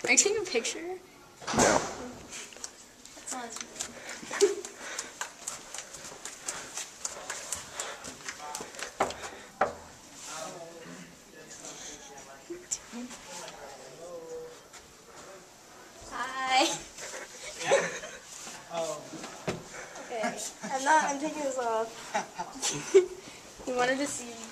Are you taking a picture? No. That's not as Hi. Okay, I'm taking this off. You wanted to see